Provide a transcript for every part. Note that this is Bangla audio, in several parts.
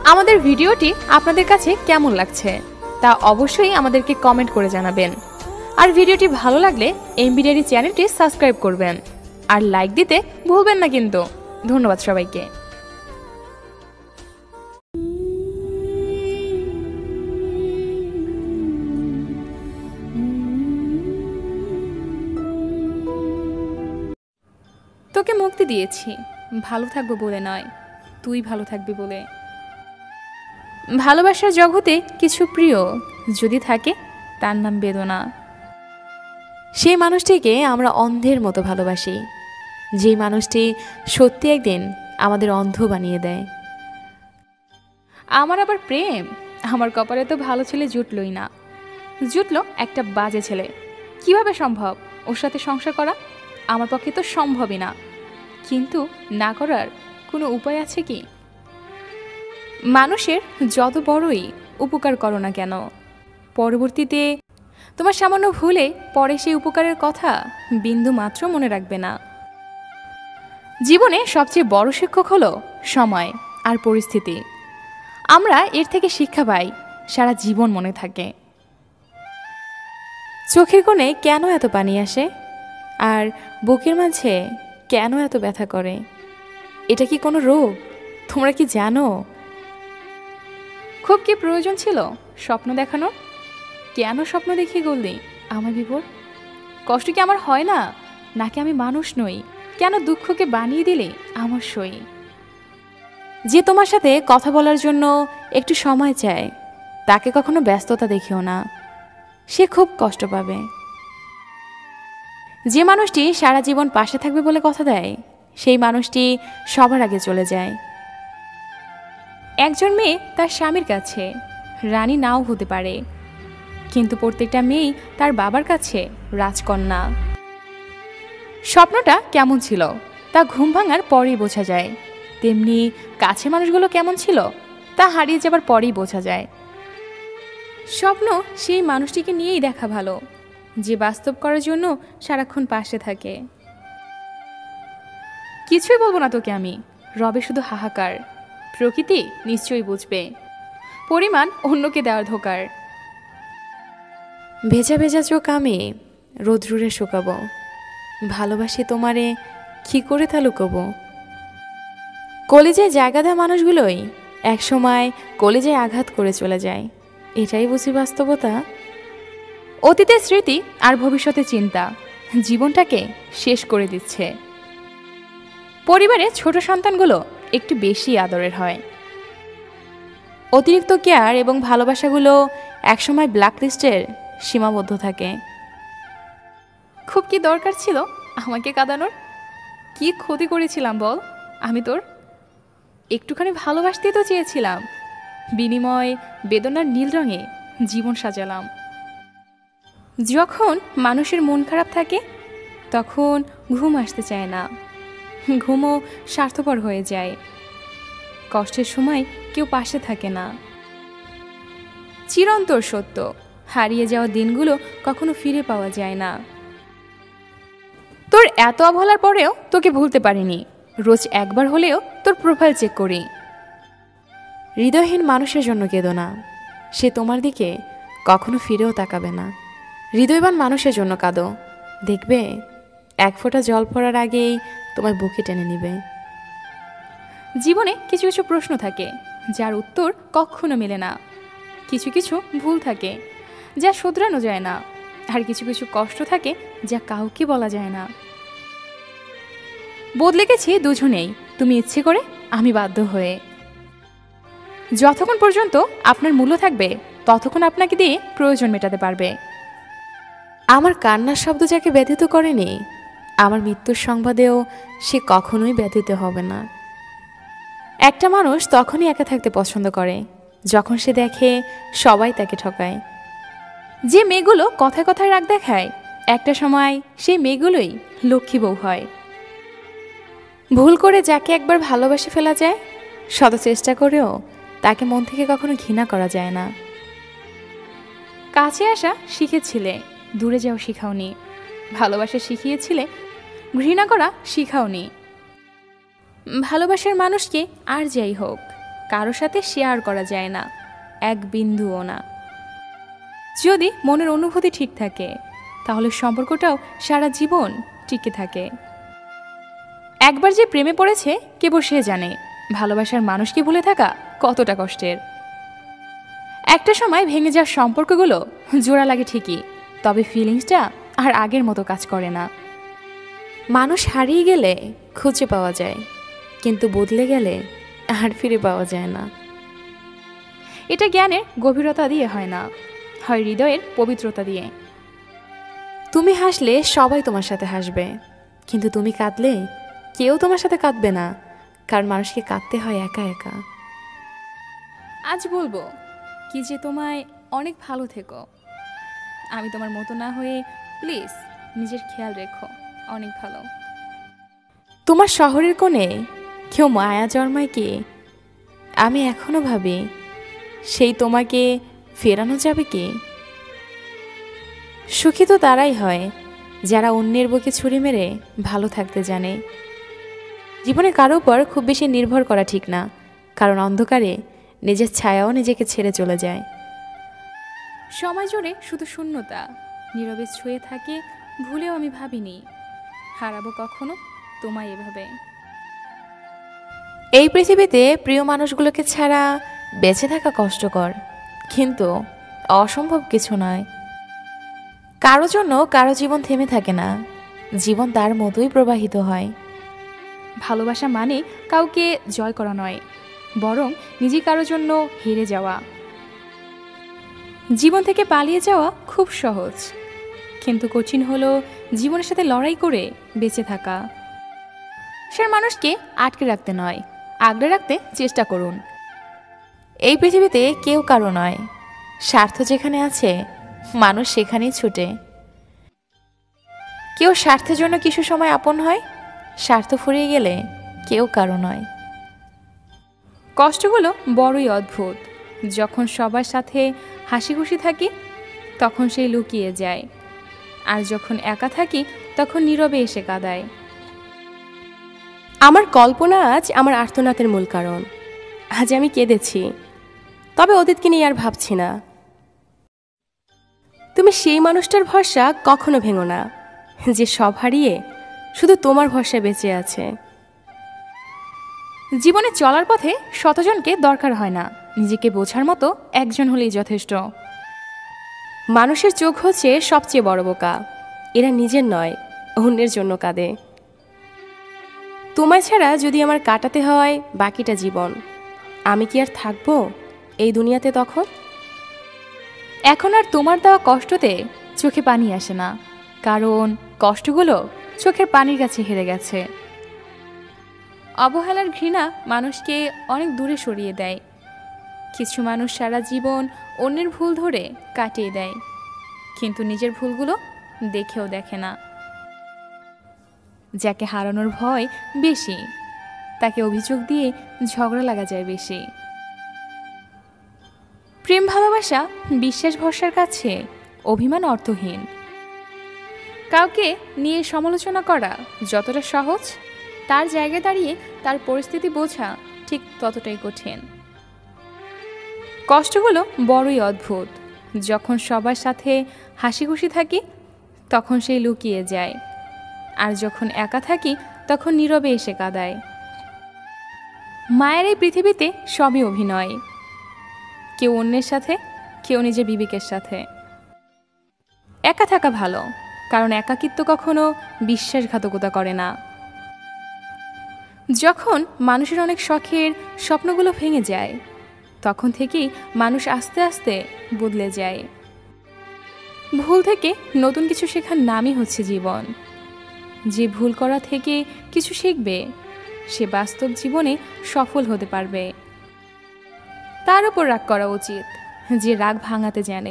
আমাদের ভিডিওটি আপনাদের কাছে কেমন লাগছে তা অবশ্যই আমাদেরকে কমেন্ট করে জানাবেন। আর ভিডিওটি ভালো লাগলে এমবি ডায়েরি চ্যানেলটি সাবস্ক্রাইব করবেন আর লাইক দিতে ভুলবেন না কিন্তু। ধন্যবাদ সবাইকে। তোকে মুক্তি দিয়েছি ভালো থাকবো বলে নয়, তুই ভালো থাকবি বলে। ভালোবাসার জগতে কিছু প্রিয় যদি থাকে তার নাম বেদনা। সেই মানুষটিকে আমরা অন্ধের মতো ভালোবাসি, যেই মানুষটি সত্যি একদিন আমাদের অন্ধ বানিয়ে দেয়। আমার আবার প্রেম, আমার কপালে তো ভালো ছেলে জুটলই না। জুটলো একটা বাজে ছেলে। কিভাবে সম্ভব ওর সাথে সংসার করা? আমার পক্ষে তো সম্ভবই না, কিন্তু না করার কোনো উপায় আছে কি? মানুষের যত বড়ই উপকার করো না কেন, পরবর্তীতে তোমার সামান্য ভুলে পরে সেই উপকারের কথা বিন্দু মাত্র মনে রাখবে না। জীবনে সবচেয়ে বড় শিক্ষক হলো সময় আর পরিস্থিতি। আমরা এর থেকে শিক্ষা পাই, সারা জীবন মনে থাকে। চোখের কোণে কেন এত পানি আসে আর বুকের মাঝে কেন এত ব্যথা করে? এটা কি কোনো রোগ? তোমরা কি জানো? খুব কি প্রয়োজন ছিল স্বপ্ন দেখানোর? কেন স্বপ্ন দেখিয়ে গললি আমার বিপর? কষ্ট কি আমার হয় না, নাকি আমি মানুষ নই? কেন দুঃখকে বানিয়ে দিলে আমার সই? যে তোমার সাথে কথা বলার জন্য একটু সময় চায়, তাকে কখনো ব্যস্ততা দেখিও না, সে খুব কষ্ট পাবে। যে মানুষটি সারা জীবন পাশে থাকবে বলে কথা দেয়, সেই মানুষটি সবার আগে চলে যায়। একজন মেয়ে তার স্বামীর কাছে রানী নাও হতে পারে, কিন্তু প্রত্যেকটা মেয়েই তার বাবার কাছে রাজকন্যা। স্বপ্নটা কেমন ছিল তা ঘুম ভাঙার পরেই বোঝা যায়, তেমনি কাছের মানুষগুলো কেমন ছিল তা হারিয়ে যাবার পরেই বোঝা যায়। স্বপ্ন সেই মানুষটিকে নিয়েই দেখা ভালো, যে বাস্তব করার জন্য সারাক্ষণ পাশে থাকে। কিছুই বলবো না তোকে আমি, রবে শুধু হাহাকার। প্রকৃতি নিশ্চয়ই বুঝবে পরিমাণ অন্যকে দেওয়ার ধোকার। ভেজা ভেজা চোখ আমি রোদ্রুরে শুকাবো, ভালোবাসি তোমারে কি করে তা লুকোবো। কলেজায় জায়গা দেওয়া মানুষগুলোই একসময় কলেজায় আঘাত করে চলে যায়, এটাই বুঝি বাস্তবতা। অতীতের স্মৃতি আর ভবিষ্যতের চিন্তা জীবনটাকে শেষ করে দিচ্ছে। পরিবারে ছোট সন্তানগুলো একটু বেশি আদরের হয়। অতিরিক্ত কেয়ার এবং ভালোবাসাগুলো একসময় ব্ল্যাকলিস্টের সীমাবদ্ধ থাকে। খুব কি দরকার ছিল আমাকে কাঁদানোর? কি ক্ষতি করেছিলাম বল আমি তোর? একটুখানি ভালোবাসতেই তো চেয়েছিলাম, বিনিময়ে বেদনার নীল রঙে জীবন সাজালাম। যখন মানুষের মন খারাপ থাকে তখন ঘুম আসতে চায় না, ঘুমও স্বার্থপর হয়ে যায়। কষ্টের সময় কেউ পাশে থাকে না। চিরন্তর সত্য, হারিয়ে যাওয়া দিনগুলো কখনো ফিরে পাওয়া যায় না। তোর এত অবহেলার পরেও তোকে ভুলতে পারিনি, রোজ একবার হলেও তোর প্রোফাইল চেক করি। হৃদয়হীন মানুষের জন্য কেঁদো না, সে তোমার দিকে কখনো ফিরেও তাকাবে না। হৃদয়বান মানুষের জন্য কাঁদো, দেখবে এক ফোঁটা জল পড়ার আগেই তোমার বুকে টেনে নিবে। জীবনে কিছু কিছু প্রশ্ন থাকে যার উত্তর কখনো মেলে না, কিছু কিছু ভুল থাকে যা শোধরানো যায় না, আর কিছু কিছু কষ্ট থাকে যা কাউকে বলা যায় না। বদলে গেছি দুজনেই, তুমি ইচ্ছে করে আমি বাধ্য হয়ে। যতক্ষণ পর্যন্ত আপনার মূল্য থাকবে ততক্ষণ আপনাকে দিয়ে প্রয়োজন মেটাতে পারবে। আমার কান্নার শব্দ যাকে ব্যথিত করেনি, আমার মৃত্যুর সংবাদেও সে কখনোই ব্যথিত হবে না। একটা মানুষ তখনই একা থাকতে পছন্দ করে যখন সে দেখে সবাই তাকে ঠকায়। যে মেয়েগুলো কথায় কথায় রাগ দেখায় একটা সময় সেই মেয়েগুলোই লক্ষ্মী বউ হয়। ভুল করে যাকে একবার ভালোবাসে ফেলা যায়, শত চেষ্টা করেও তাকে মন থেকে কখনো ঘৃণা করা যায় না। কাছে আসা শিখেছিলে, দূরে যাও শিখাওনি। ভালোবাসা শিখিয়েছিলে, ঘৃণা করা শিখাওনি। ভালোবাসার মানুষকে আর যাই হোক কারো সাথে শেয়ার করা যায় না, এক বিন্দুও না। যদি মনের অনুভূতি ঠিক থাকে তাহলে সম্পর্কটাও সারা জীবন টিকে থাকে। একবার যে প্রেমে পড়েছে কেবল সে জানে ভালোবাসার মানুষকে ভুলে থাকা কতটা কষ্টের। একটা সময় ভেঙে যাওয়ার সম্পর্কগুলো জোড়া লাগে ঠিকই, তবে ফিলিংসটা আর আগের মতো কাজ করে না। মানুষ হারিয়ে গেলে খুঁজে পাওয়া যায়, কিন্তু বদলে গেলে আর ফিরে পাওয়া যায় না। এটা জ্ঞানের গভীরতা দিয়ে হয় না, হয় হৃদয়ের পবিত্রতা দিয়ে। তুমি হাসলে সবাই তোমার সাথে হাসবে, কিন্তু তুমি কাঁদলে কেউ তোমার সাথে কাঁদবে না, কারণ মানুষকে কাঁদতে হয় একা একা। আজ বলবো কি যে তোমায় অনেক ভালো থেকো। আমি তোমার মতো না হয়ে প্লিজ নিজের খেয়াল রেখো, অনেক ভালো। তোমার শহরের কোণে কেউ মায়া জন্মায় কি? আমি এখনো ভাবি সেই তোমাকে ফেরানো যাবে কি? সুখী তো তারাই হয় যারা অন্যের বুকে ছুরি মেরে ভালো থাকতে জানে। জীবনে কারো উপর খুব বেশি নির্ভর করা ঠিক না, কারণ অন্ধকারে নিজের ছায়াও নিজেকে ছেড়ে চলে যায়। সময় জুড়ে শুধু শূন্যতা নীরবে ছুঁয়ে থাকে, ভুলেও আমি ভাবিনি হারাবো কখনো তোমায় এভাবে। এই পৃথিবীতে প্রিয় মানুষগুলোকে ছাড়া বেঁচে থাকা কষ্টকর, কিন্তু অসম্ভব কিছু নয়। কারো জন্য কারো জীবন থেমে থাকে না, জীবন তার মতোই প্রবাহিত হয়। ভালোবাসা মানে কাউকে জয় করা নয়, বরং নিজে কারো জন্য হেরে যাওয়া। জীবন থেকে পালিয়ে যাওয়া খুব সহজ, কিন্তু কঠিন হলো জীবনের সাথে লড়াই করে বেঁচে থাকা। সে মানুষকে আটকে রাখতে নয়, আগলে রাখতে চেষ্টা করুন। এই পৃথিবীতে কেউ কারো নয়, স্বার্থ যেখানে আছে মানুষ সেখানেই ছুটে। কেউ স্বার্থের জন্য কিছু সময় আপন হয়, স্বার্থ ফুরিয়ে গেলে কেউ কারো নয়। কষ্টগুলো বড়ই অদ্ভুত, যখন সবার সাথে হাসি খুশি থাকি তখন সেই লুকিয়ে যায়, আর যখন একা থাকি তখন নীরবে এসে কাঁদায়। আমার কল্পনা আজ আমার আর্তনাদের মূল কারণ। আজ আমি কেঁদেছি, তবে অতীতকে নিয়ে আর ভাবছি না। তুমি সেই মানুষটার ভরসা কখনো ভেঙো না, যে সব হারিয়ে শুধু তোমার ভরসায় বেঁচে আছে। জীবনে চলার পথে শতজনকে দরকার হয় না, নিজেকে বোঝার মতো একজন হলেই যথেষ্ট। মানুষের চোখ হচ্ছে সবচেয়ে বড় বোকা, এরা নিজের নয় অন্যের জন্য কাঁদে। তোমায় ছাড়া যদি আমার কাটাতে হয় বাকিটা জীবন, আমি কি আর থাকবো এই দুনিয়াতে তখন? এখন আর তোমার দেওয়া কষ্টতে চোখে পানি আসে না, কারণ কষ্টগুলো চোখের পানির কাছে হেরে গেছে। অবহেলার ঘৃণা মানুষকে অনেক দূরে সরিয়ে দেয়। কিছু মানুষ সারা জীবন অন্যের ভুল ধরে কাটিয়ে দেয়, কিন্তু নিজের ভুলগুলো দেখেও দেখে না। যাকে হারানোর ভয় বেশি, তাকে অভিযোগ দিয়ে ঝগড়া লাগা যায় বেশি। প্রেম ভালোবাসা বিশ্বাস ভরসার কাছে অভিমান অর্থহীন। কাউকে নিয়ে সমালোচনা করা যতটা সহজ, তার জায়গায় দাঁড়িয়ে তার পরিস্থিতি বোঝা ঠিক ততটাই কঠিন। কষ্টগুলো বড়ই অদ্ভুত, যখন সবার সাথে হাসি খুশি থাকি তখন সেই লুকিয়ে যায়, আর যখন একা থাকি তখন নীরবে এসে কাঁদায়। মায়ের এই পৃথিবীতে সবই অভিনয়, কেউ অন্যের সাথে, কেউ নিজের বিবেকের সাথে। একা থাকা ভালো, কারণ একাকিত্ব কখনো বিশ্বাসঘাতকতা করে না। যখন মানুষের অনেক শখের স্বপ্নগুলো ভেঙে যায়, তখন থেকেই মানুষ আস্তে আস্তে বদলে যায়। ভুল থেকে নতুন কিছু শেখার নামই হচ্ছে জীবন। যে ভুল করা থেকে কিছু শিখবে, সে বাস্তব জীবনে সফল হতে পারবে। তার উপর রাগ করা উচিত যে রাগ ভাঙাতে জানে।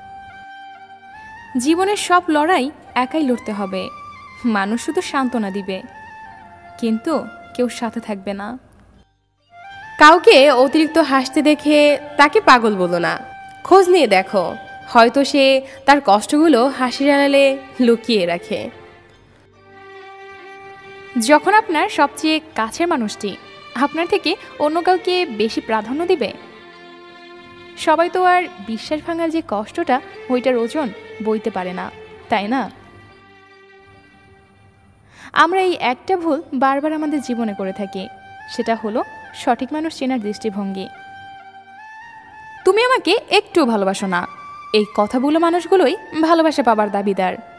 জীবনের সব লড়াই একাই লড়তে হবে। মানুষ শুধু সান্ত্বনা দিবে, কিন্তু কেউ সাথে থাকবে না। কাউকে অতিরিক্ত হাসতে দেখে তাকে পাগল বলো না, খোঁজ নিয়ে দেখো, হয়তো সে তার কষ্টগুলো হাসির আড়ালে লুকিয়ে রাখে। যখন আপনার সবচেয়ে কাছের মানুষটি আপনার থেকে অন্য কাউকে বেশি প্রাধান্য দিবে? সবাই তো আর বিশ্বাস ভাঙার যে কষ্টটা ওইটার ওজন বইতে পারে না, তাই না? আমরা এই একটা ভুল বারবার আমাদের জীবনে করে থাকি, সেটা হলো সঠিক মানুষ চেনার দৃষ্টিভঙ্গি। তুমি আমাকে একটু ভালোবাসো না, এই কথাগুলো মানুষগুলোই ভালোবাসা পাবার দাবিদার।